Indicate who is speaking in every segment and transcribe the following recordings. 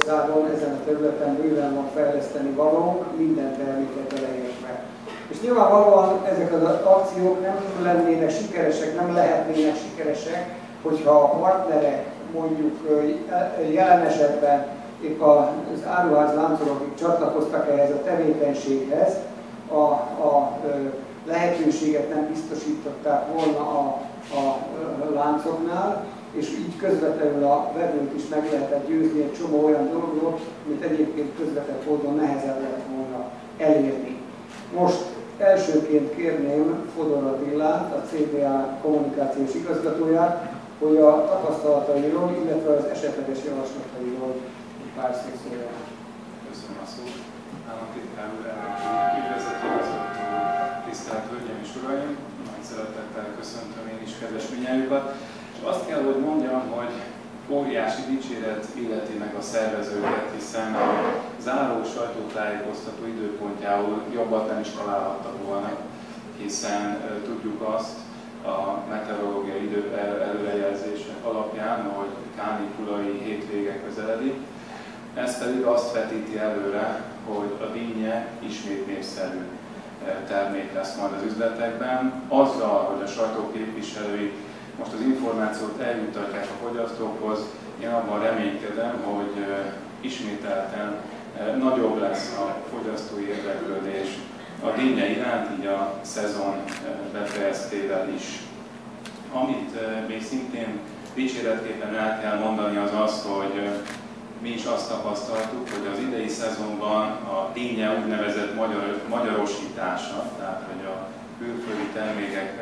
Speaker 1: Magyarországon ezen a területen bőven van fejleszteni valónk, minden terméket beleértve. És nyilvánvalóan ezek az akciók nem lennének sikeresek, nem lehetnének sikeresek, hogyha a partnerek mondjuk jelen esetben épp az áruház láncolók csatlakoztak ehhez a tevékenységhez, a lehetőséget nem biztosították volna a láncoknál, és így közvetlenül a vevőt is meg lehetett győzni egy csomó olyan dologról, amit egyébként közvetett módon nehezebb lett volna elérni. Most elsőként kérném Fodor Attilát, a CBA kommunikációs igazgatóját, hogy a tapasztalatairól, illetve az esetleges javaslatairól egy pár szót szóljon.
Speaker 2: Köszönöm a szót. Államtitkár úr, üdvözlető tisztelt Hölgyeim és Uraim! Nagy szeretettel köszöntöm én is kedves mindnyájukat. És azt kell, hogy mondjam, hogy óriási dicséret illeti meg a szervezőket, hiszen a záró sajtótájékoztató időpontjául jobbat nem is találhattak volna, hiszen tudjuk azt a meteorológiai idő előrejelzése alapján, hogy kánikulai hétvége közeledik. Ez pedig azt vetíti előre, hogy a dinnye ismét népszerű termék lesz majd az üzletekben. Azzal, hogy a sajtóképviselői most az információt eljuttatják a fogyasztókhoz, én abban reménykedem, hogy ismételten nagyobb lesz a fogyasztói érdeklődés a dinnye iránt, így a szezon befejeztével is. Amit még szintén dicséretképpen el kell mondani, az az, hogy mi is azt tapasztaltuk, hogy az idei szezonban a dinnye úgynevezett magyarosítása, tehát hogy a külföldi termékek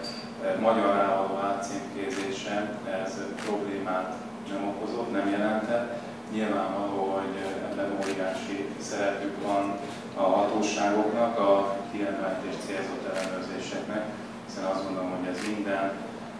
Speaker 2: magyarrá való átcímkézése, ez problémát nem okozott, nem jelentett. Nyilvánvaló, hogy ebben óriási szerepük van a hatóságoknak, a kiemelt és célzott ellenőrzéseknek, hiszen azt gondolom, hogy ez minden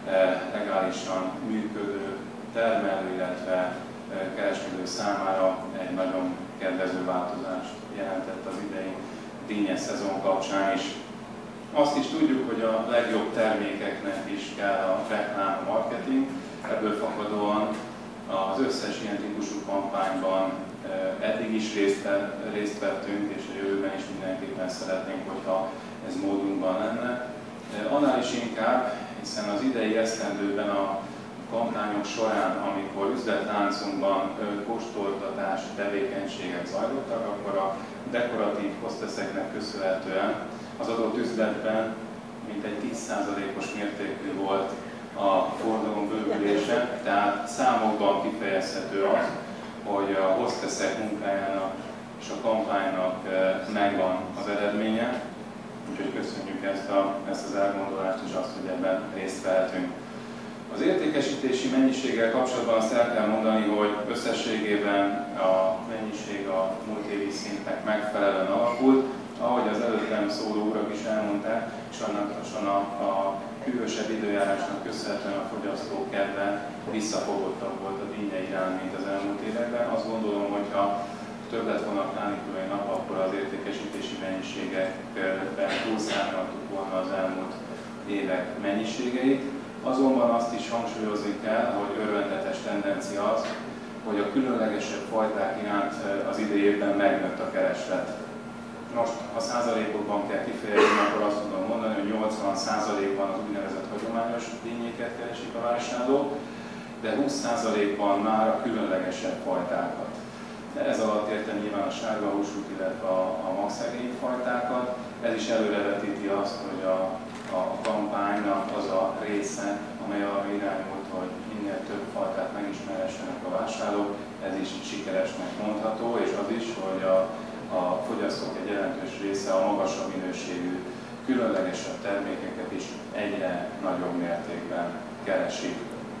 Speaker 2: legálisan működő termelő, illetve kereskedő számára egy nagyon kedvező változást jelentett az idei dinnye szezon kapcsán is. Azt is tudjuk, hogy a legjobb termékeknek is kell a reklám, a marketing. Ebből fakadóan az összes ilyen típusú kampányban eddig is részt vettünk, és a jövőben is mindenképpen szeretnénk, hogyha ez módunkban lenne. Annál is inkább, hiszen az idei esztendőben a kampányok során, amikor üzletláncunkban kóstoltatási tevékenységek zajlottak, akkor a dekoratív hosteszeknek köszönhetően az adott üzletben mintegy 10%-os mértékű volt a forgalom bővülése, tehát számokban kifejezhető az, hogy a hosteszek munkájának és a kampánynak megvan az eredménye. Úgyhogy köszönjük ezt az elgondolást és azt, hogy ebben részt vehetünk. Az értékesítési mennyiséggel kapcsolatban azt el kell mondani, hogy összességében a mennyiség a múlt évi szintnek megfelelően alakult. Ahogy az előttem szóló urak is elmondták, sajnálatosan a hűvösebb időjárásnak köszönhetően a fogyasztók kedve visszafogottabb volt a dinnye iránt, mint az elmúlt években. Azt gondolom, hogy ha több lett volna a kánikulai nap, akkor az értékesítési mennyiségekben túlszámoltuk volna az elmúlt évek mennyiségeit. Azonban azt is hangsúlyozni kell, hogy örvendetes tendencia az, hogy a különlegesebb fajták iránt az idei évben megnőtt a kereslet. Most, ha százalékokban kell kifejezni, akkor azt tudom mondani, hogy 80%-ban az úgynevezett hagyományos dinnyéket keresik a vásárlók, de 20%-ban már a különlegesebb fajtákat. De ez alatt értem nyilván a sárga húsút, illetve a magszegény fajtákat. Ez is előrevetíti azt, hogy a kampánynak az a része, amely arra irányult, hogy minél több fajtát megismerhessenek a vásárlók, ez is sikeresnek mondható, és az is, hogy a fogyasztók egy jelentős része a magasabb minőségű, különlegesebb termékeket is egyre nagyobb mértékben keresi.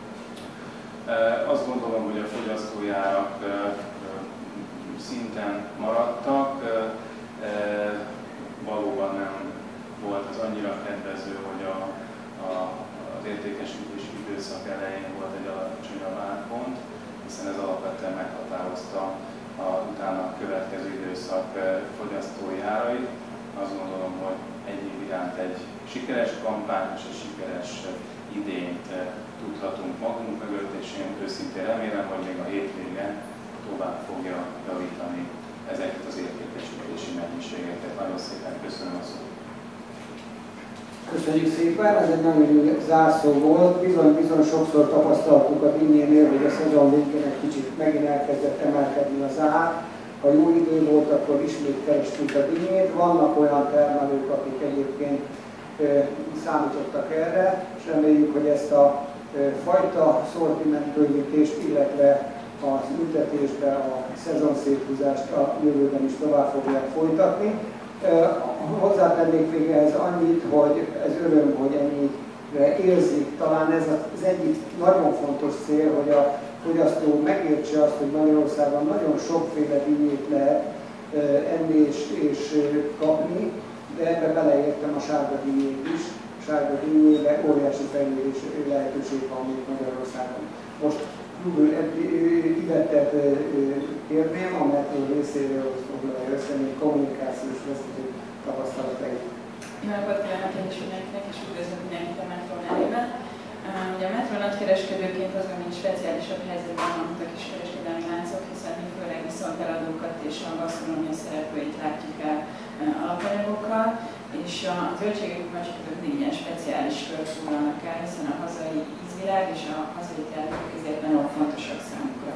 Speaker 2: Azt gondolom, hogy a fogyasztói árak szinten maradtak, valóban nem volt az annyira kedvező, hogy az értékesítési időszak elején volt egy alacsonyabb árpont, hiszen ez alapvetően meghatározta utána következő időszak fogyasztói árait. Azt gondolom, hogy egyéb iránt egy sikeres kampány és egy sikeres idényt tudhatunk magunk mögött, és én őszintén remélem, hogy még a hétvége tovább fogja javítani ezeket az értékesítési mennyiségeket. Nagyon szépen köszönöm a szót.
Speaker 1: Köszönjük szépen, ez egy nagyon jó zárszó volt. Bizony sokszor tapasztaltuk a dinnyénél, hogy a szezon végén egy kicsit megint elkezdett emelkedni az ár. Ha jó idő volt, akkor ismét kerestünk a dinnyét. Vannak olyan termelők, akik egyébként számítottak erre, és reméljük, hogy ezt a fajta szortimentbővítést, illetve az ültetésbe a szezonszéthúzást a jövőben is tovább fogják folytatni. Hozzátennék még ehhez annyit, hogy ez öröm, hogy ennyire érzik. Talán ez az egyik nagyon fontos cél, hogy a fogyasztó megértse azt, hogy Magyarországon nagyon sokféle dinnyét lehet enni és kapni, de ebbe beleértem a sárga dinnyét is. A sárga dinnyébe óriási fejlődés lehetőség van még Magyarországon. Most Ivettet kérném, a Metro részéről foglalja össze, mint kommunikációs vezető tapasztalatait.
Speaker 3: Jó napot kívánok én is mindenkinek, és üdvözlök mindenkit a Metro nevében. Ugye a Metro nagykereskedőként azon, mint speciálisabb helyzetben vannak a kiskereskedelmi láncok, hiszen mi főleg viszonteladókat és a gasztronómia szereplőit látjuk el alapanyagokkal, és a zöldségek nagykereskedők ilyen speciális kört foglalnak el, hiszen a hazai ízvilág és a hazai termékek ezért nagyon fontosak számukra.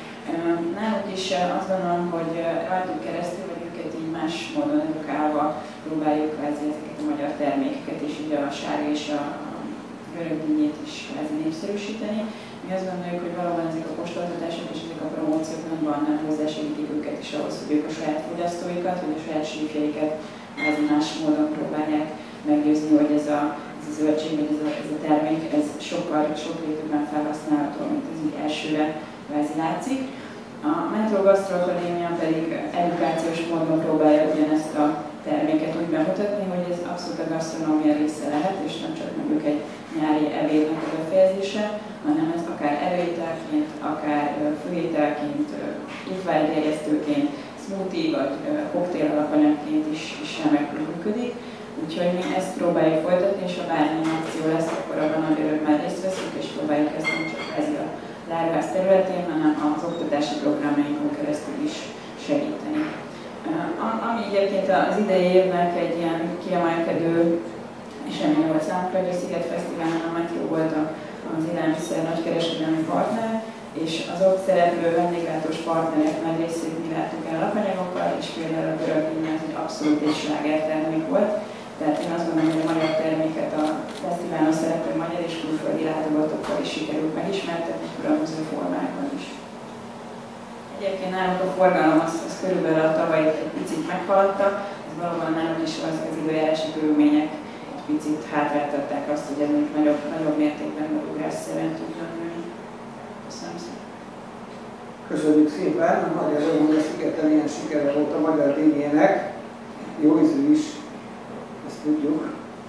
Speaker 3: Nálunk is azt gondolom, hogy rajtuk keresztül, vagy őket így más módon edukálva próbáljuk ezeket a magyar termékeket, és így a sárga és a görög dinnyét is népszerűsíteni. Mi azt gondoljuk, hogy valóban ezek a kóstoltatások és ezek a promóciók nagyban hozzásegítik őket is ahhoz, hogy ők a saját fogyasztóikat, vagy a saját sífjeiket más módon próbálják meggyőzni, hogy ez a zöldség, vagy ez a termék, ez sokkal régebben felhasználható, mint ez így elsőre látszik. A Metro Gastro Akadémia pedig edukációs módon próbálja ugyanezt a terméket úgy bemutatni, hogy ez abszolút a gasztronómia része lehet, és nem csak mondjuk egy nyári ebédnek a befejezése, hanem ezt akár erőételként, akár főételként, étvágygerjesztőként, smoothie vagy koktél alapanyagként is remekül működik. Úgyhogy mi ezt próbáljuk folytatni, és ha bármilyen akció lesz, akkor abban nagy örömmel részt veszünk, és próbáljuk ezt nem csak ezzel a lárgász területén, hanem az oktatási programjainkon keresztül is segíteni. Ami egyébként az idei évnek egy ilyen kiemelkedő esemény volt számunkra, hogy a Sziget Fesztiválon a Metro volt az élelmiszer nagykereskedelmi partner, és az ott szereplő vendéglátós partnerek nagy részét mi láttuk el alapanyagokkal, és például a görög dinnye egy abszolút egy slágertermék volt. Tehát én azt gondolom, hogy a magyar terméket a fesztiválon szereplő magyar és külföldi látogatókkal is sikerült megismertetni különböző formákban is. Egyébként nálunk a forgalom az körülbelül a tavaly egy picit meghaladta, ez valóban nálunk is az időjárási körülmények egy picit hátráltatták azt, hogy ez még nagyobb mértékben ugrásszerűen tudjon nőni. Köszönöm szépen.
Speaker 1: Köszönjük szépen, nagy öröm, hogy a Szigeten ilyen sikere volt a magyar dinnyének, jó ízű is, ezt tudjuk.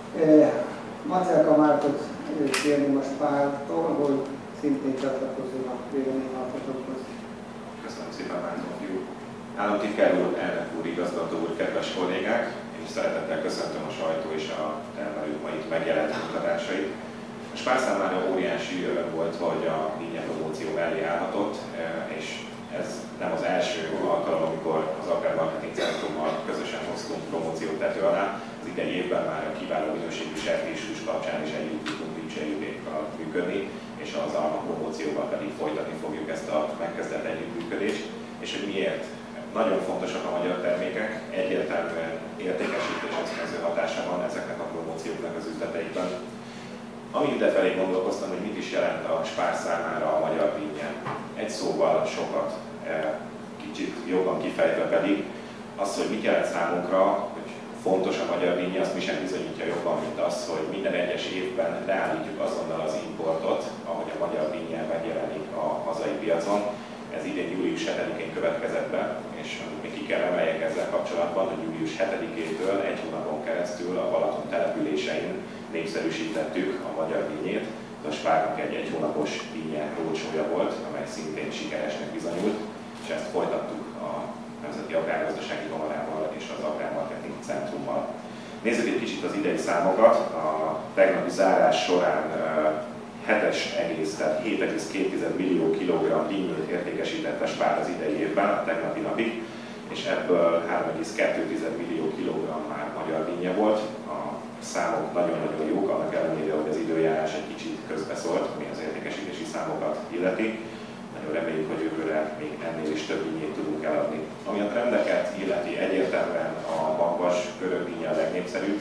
Speaker 1: Macelka Mártot kérni most Páltól, hogy szintén csatlakozzon a véleményalkotókhoz.
Speaker 4: Köszönöm szépen, Márton fiú. Államtitkár úr, elnök úr, igazgató úr, kedves kollégák! Én is szeretettel köszöntöm a sajtó és a termelők ma itt megjelent munkatársait. A Spár számára óriási öröm volt, hogy a dinnye promóció mellé állhatott, és ez nem az első alkalom, amikor az Agrár Marketing Centrummal közösen hoztunk promóciót tető alá. Az idei évben már a kiváló minőségű sertéshús kapcsán is együtt tudtunk dicsérjékkal működni, és az alma promócióval pedig folytatni fogjuk ezt a megkezdett együttműködést. És hogy miért? Nagyon fontosak a magyar termékek, egyértelműen értékesítés ösztönző hatása van ezeknek a promócióknak az üzleteikben. Ami idefelé gondolkoztam, hogy mit is jelent a Spár számára a magyar dinnye. Egy szóval sokat, kicsit jobban kifejtve pedig az, hogy mit jelent számunkra, hogy fontos a magyar dinnye, azt mi sem bizonyítja jobban, mint az, hogy minden egyes évben leállítjuk azonnal az importot, ahogy a magyar dinnye megjelenik a hazai piacon. Ez idén július 7-én következett be, és még ki kell emeljek ezzel kapcsolatban, hogy július 7-től egy hónapon keresztül a Balaton településein népszerűsítettük a magyar dinnyét. A Spárnak egy hónapos dinnye rócsója volt, amely szintén sikeresnek bizonyult, és ezt folytattuk a Nemzeti Agrárgazdasági Kamarával és az Agrár Marketing Centrummal. Nézzük egy kicsit az idei számokat. A tegnapi zárás során 7,2 millió kilogramm dinnyét értékesített a Spár az idei évben, a tegnapi napig, és ebből 3,2 millió kilogramm már magyar dinnye volt. A számok nagyon-nagyon jók, annak ellenére, hogy az időjárás egy kicsit közbeszólt, ami az értékesítési számokat illeti. Nagyon reméljük, hogy jövőre még ennél is több dinnyét tudunk eladni. Ami a trendeket illeti, egyértelműen a magvas görög dinnye a legnépszerűbb,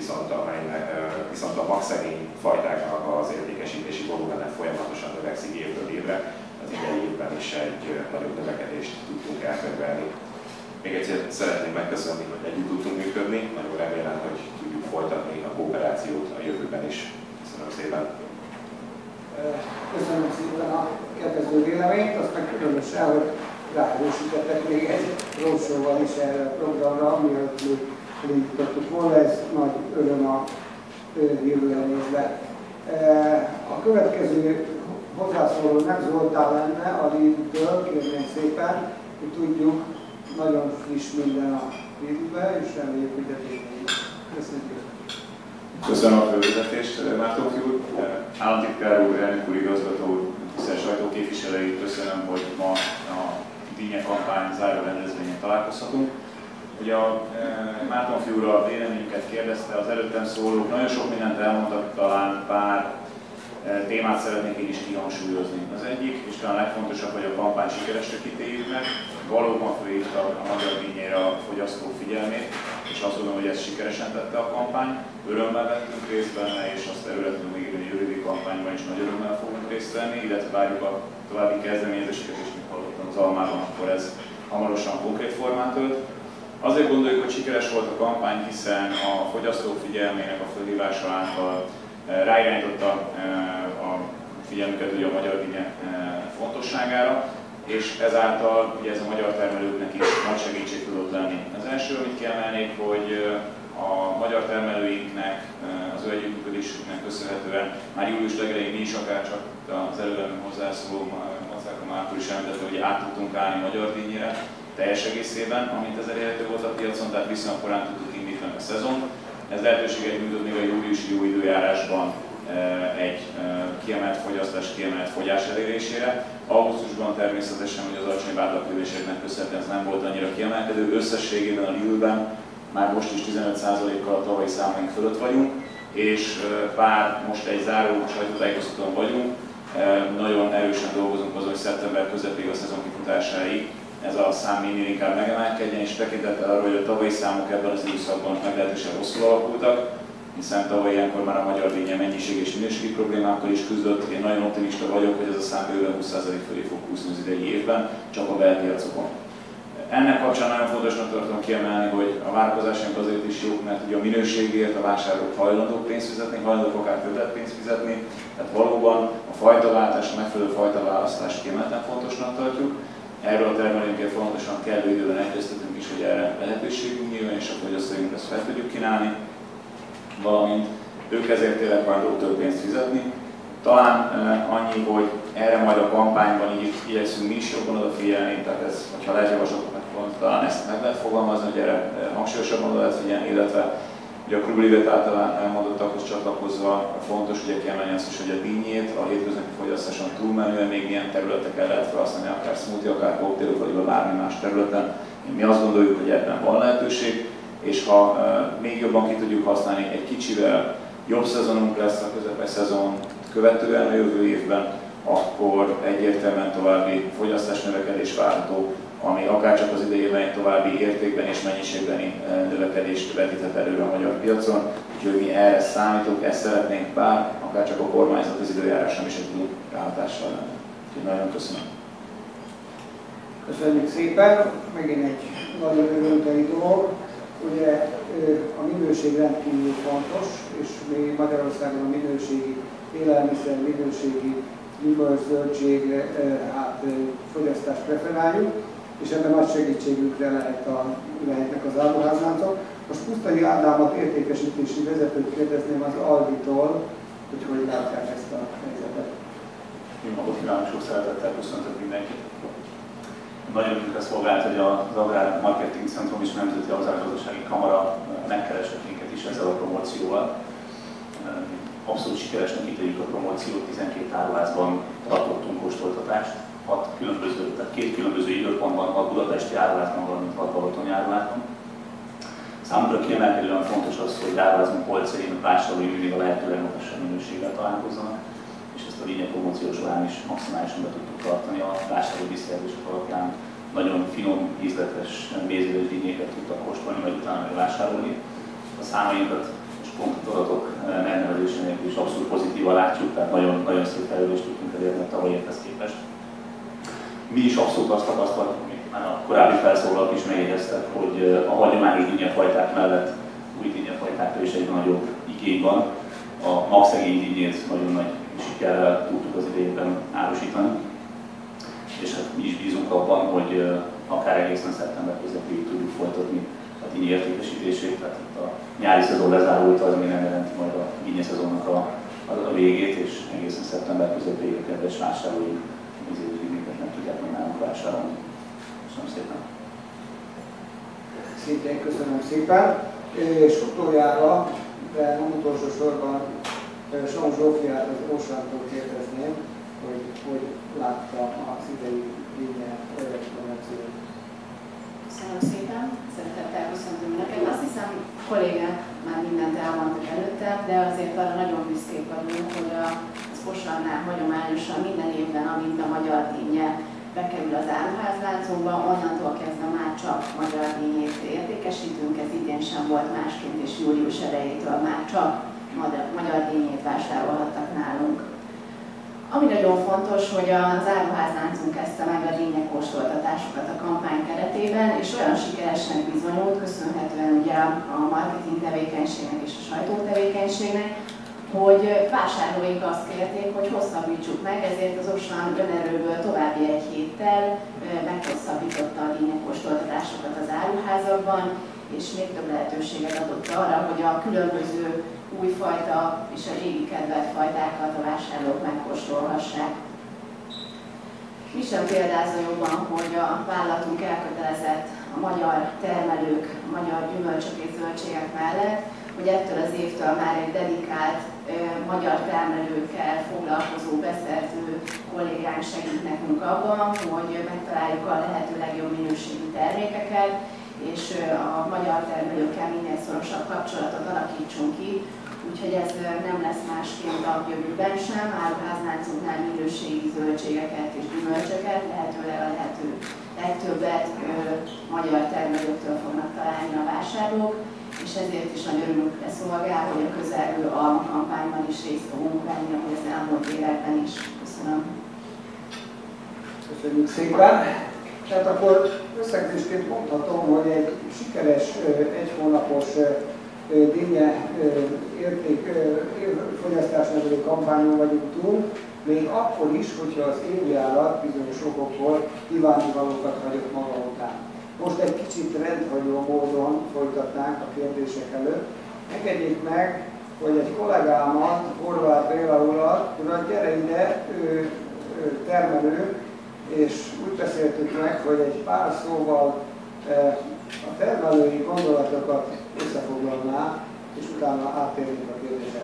Speaker 4: viszont a magszegény fajtáknak az értékesítési volumene folyamatosan növekszik évről évre. Az idei évben is egy nagyobb növekedést tudtunk elkönyvelni. Még egyszer szeretném megköszönni, hogy együtt tudtunk működni. Nagyon remélem, hogy tudjuk folytatni a kooperációt a jövőben is. Köszönöm szépen!
Speaker 1: Köszönöm szépen a kedvező véleményt, azt meg különösen, hogy ráerősítettek még egy roadshow-val is erre a programra, mielőtt elindítottuk volna, ez nagy öröm a jövőre nézve. A következő hozzászóló nem Zoltán lenne, a Lidl-től, kérném szépen, hogy tudjuk, nagyon friss minden a Lidl-be, és reméljük, hogy eddig. Köszönjük.
Speaker 5: Köszönöm a fölvezetést, Márton úr, államtitkár úr, elnök úr, igazgató úr, tisztelt sajtóképviselői, köszönöm, hogy ma a dinnye kampány záró rendezvényen találkozhatunk. Ugye a Márton úr a véleményünket kérdezte, az előttem szólók nagyon sok mindent elmondtak, talán pár témát szeretnék én is kihangsúlyozni. Az egyik, és talán legfontosabb, hogy a kampány sikeresre kitéljük meg, valóban fölhívta a magyar dinnyére a fogyasztó figyelmét, és azt gondolom, hogy ez sikeresen tette a kampány. Örömmel vettünk részt benne, és azt területünk még egy jövő kampányban is nagy örömmel fogunk részt venni, illetve várjuk a további kezdeményezéseket, és mint hallottam az Almában, akkor ez hamarosan konkrét formát ölt. Azért gondoljuk, hogy sikeres volt a kampány, hiszen a fogyasztók figyelmének a fölhívása által ráirányította a figyelmüket ugye a magyar dinnye fontosságára, és ezáltal ugye ez a magyar termelőknek is nagy segítség tudott lenni. Az első, amit kiemelnék, hogy a magyar termelőinknek, az ő együttműködésüknek köszönhetően már július legelején mi is, akár csak az előbb hozzászóló Márton is említette, hogy át tudtunk állni magyar dinnyére teljes egészében, amint ez elérhető volt a piacon, tehát viszonylag korán tudtuk indítani a szezon. Ez lehetőséget nyújtott még a júliusi jó időjárásban egy kiemelt fogyasztás, kiemelt fogyás elérésére. Augusztusban természetesen, hogy az alacsony átlagkővéseknek köszönhetően ez nem volt annyira kiemelkedő. Összességében a Lidl-ben már most is 15%-kal a tavalyi számaink fölött vagyunk, és bár most egy záró sajtótájékoztatón vagyunk, nagyon erősen dolgozunk azon, hogy szeptember közepéig a szezon kifutásáig ez a szám minél inkább megemelkedjen, és tekintettel arra, hogy a tavalyi számok ebben az időszakban meglehetősen rosszul alakultak, hiszen tavaly ilyenkor már a magyar dinnye mennyiség és minőségi problémákkal is küzdött. Én nagyon optimista vagyok, hogy ez a szám bőven 20% fölé fog kúszni az idei évben, csak a belpiacokon. Ennek kapcsán nagyon fontosnak tartom kiemelni, hogy a várakozásaink azért is jók, mert ugye a minőségért a vásárlók hajlandók pénzt fizetni, hajlandók akár többet pénzt fizetni, tehát valóban a fajtaváltás, a megfelelő fajtaválasztást kiemelten fontosnak tartjuk. Erről a termelőnkért fontosan kellő időben egyeztetünk is, hogy erre lehetőségünk nyíljon, és a fogyasztóink ezt fel tudjuk kínálni, valamint ők ezért tényleg hajlandók több pénzt fizetni. Talán annyi, hogy erre majd a kampányban így igyekszünk mi is jobban odafigyelni, tehát ez, hogyha lehet javaslatot, talán ezt meg lehet fogalmazni, hogy erre hangsúlyosabban oda lehet figyelni, illetve ugye a Krublivet általán elmondottakhoz csatlakozva fontos ugye kiemelni azt is, hogy a dinnyét a hétköznapi fogyasztáson túlmenően még milyen területeken lehet felhasználni, akár smoothie, akár cocktailok, vagy bármi más területen. Mi azt gondoljuk, hogy ebben van lehetőség, és ha még jobban ki tudjuk használni, egy kicsivel jobb szezonunk lesz a közepes szezon követően a jövő évben, akkor egyértelműen további fogyasztásnövekedés várható, ami akárcsak az idejében egy további értékben és mennyiségbeni növekedést vetíthet előre a magyar piacon. Úgyhogy mi erre számítunk, ezt szeretnénk, bár akárcsak a kormányzat az időjárás nem is egy túl ráhatással lenne. Úgyhogy nagyon köszönöm.
Speaker 1: Köszönjük szépen, megint egy nagyon örömteli dolog. Ugye a minőség rendkívül fontos, és mi Magyarországon a minőségi élelmiszer, minőségi gyümölcs, zöldség fogyasztást preferáljuk, és ebben nagy segítségükre lehetnek az áruházláncok. Most Pusztai Ádámot, értékesítési vezetőt kérdezném az Alvitól, hogy látják ezt a helyzetet.
Speaker 6: Jó napot kívánok, sok szeretettel köszöntök mindenkit. Nagyon örömünkre szolgált, hogy az Agrár Marketing Centrum és Nemzeti Agrárgazdasági Kamara megkeresett minket is ezzel a promócióval. abszolút sikeresnek ítéljük a promóciót, 12 áruházban tartottunk kóstoltatást, 2 különböző időpontban, 6 budapesti áruházban, valamint 6 balatoni áruházban. Számunkra kiemelkedően fontos az, hogy áruházunk polcain a vásárlói mindig a lehető legmagasabb minőséggel találkozzanak, és ezt a lényeg promóció során is maximálisan be tudtuk tartani. A vásárló visszajelzések alapján nagyon finom, ízletes, mézéres dínyéket tudtak kóstolni, majd utána megvásárolni. A számainkat és pontot adatok megnevezésénél is abszolút pozitívan látjuk, tehát nagyon szép fejlődést tudtunk elérni a tavalyi évhez képest. Mi is abszolút azt tapasztaltuk, amit már a korábbi felszólalók is megjegyeztek, hogy a hagyományi dinnyefajták mellett új dinnyefajtákra is egyre nagyobb igény van. A magszegény dinnyét nagyon nagy sikerrel tudtuk az idejében árusítani, és hát mi is bízunk abban, hogy akár egészen szeptember közepéig tudjuk folytatni a dinnyi értékesítését, tehát itt a nyári szezon lezárult, az még nem jelenti majd a dinnyi szezonnak a végét, és egészen szeptember közepéig a kedves vásárlóink meg tudják meg nálunk vásárolni. Köszönöm szépen.
Speaker 1: Szintén köszönöm szépen. És utoljára, de nem utolsó sorban, Son Zsófiát az Orsantól kérdezném, hogy látta az idei dinnye promóciót.
Speaker 7: Köszönöm szépen, szeretettel köszöntöm Önöket. Azt hiszem, a kollégák már mindent elmondtak előttem, de azért arra nagyon büszkék vagyunk, hogy a Osannál hagyományosan minden évben, amint a magyar dinnye bekerül az áruházláncokba, onnantól kezdve már csak magyar dinnyét értékesítünk, ez idén sem volt másként, és július elejétől már csak magyar dinnyét vásárolhattak nálunk. Ami nagyon fontos, hogy az áruházláncunk kezdte meg a dinnyekóstoltatásokat a kampány keretében, és olyan sikeresnek bizonyult, köszönhetően ugye a marketing tevékenységnek és a sajtótevékenységnek, hogy vásárlóink azt kérték, hogy hosszabbítsuk meg, ezért az Osan önerőből további 1 héttel meghosszabbította a dinnyekóstoltatásokat az áruházakban, és még több lehetőséget adott arra, hogy a különböző újfajta és a régi kedvelt fajtákat a vásárlók megkóstolhassák. Mi sem példázza jobban, hogy a vállalatunk elkötelezett a magyar termelők, a magyar gyümölcsök és zöldségek mellett, hogy ettől az évtől már egy dedikált magyar termelőkkel foglalkozó, beszerző kollégánk segít nekünk abban, hogy megtaláljuk a lehető legjobb minőségű termékeket, és a magyar termelőkkel minél szorosabb kapcsolatot alakítsunk ki, úgyhogy ez nem lesz másként a jövőben sem. Áruházláncunknál minőségi zöldségeket és gyümölcsöket, lehetőleg a lehető legtöbbet magyar termelőktől fognak találni a vásárlók, és ezért is nagy örömünkre szolgál, hogy a közelgő alma kampányban is részt fogunk venni, ahogy az elmúlt években is. Köszönöm.
Speaker 1: Köszönjük szépen. Tehát akkor összegzésként mondhatom, hogy egy sikeres, 1 hónapos dinnye fogyasztásnevelő kampányon vagyunk túl, még akkor is, hogyha az évjárat bizonyos okokból kívánnivalókat hagyott maga után. Most egy kicsit rendhagyó módon folytatnánk a kérdések előtt. Engedjék meg, hogy egy kollégámat, Horváth Béla urat, gyere ide, ő termelő, és úgy beszéltük meg, hogy egy pár szóval a termelői gondolatokat összefoglalná, és utána áttérünk a kérdésekre.